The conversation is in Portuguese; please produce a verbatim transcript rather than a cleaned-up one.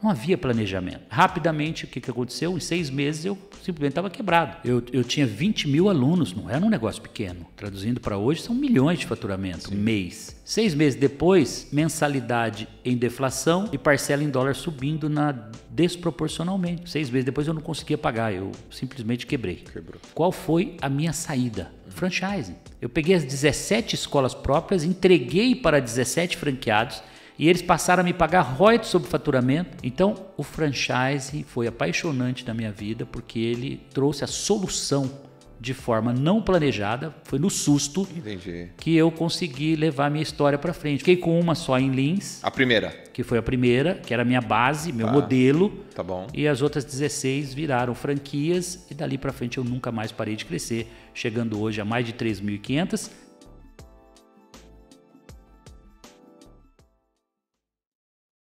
Não havia planejamento. Rapidamente, o que, que aconteceu? Em seis meses eu simplesmente estava quebrado. Eu, eu tinha vinte mil alunos, não era um negócio pequeno. Traduzindo para hoje, são milhões de faturamento, um mês. Seis meses depois, mensalidade em deflação e parcela em dólar subindo na, desproporcionalmente. Seis meses depois eu não conseguia pagar, eu simplesmente quebrei. Quebrou. Qual foi a minha saída? Franchising. Eu peguei as dezessete escolas próprias, entreguei para dezessete franqueados, e eles passaram a me pagar royalties sobre faturamento. Então, o franchise foi apaixonante na minha vida, porque ele trouxe a solução de forma não planejada, foi no susto. Entendi. Que eu consegui levar a minha história para frente. Fiquei com uma só em Lins. A primeira? Que foi a primeira, que era a minha base, meu tá. modelo. Tá bom. E as outras dezesseis viraram franquias, e dali para frente eu nunca mais parei de crescer, chegando hoje a mais de três mil e quinhentas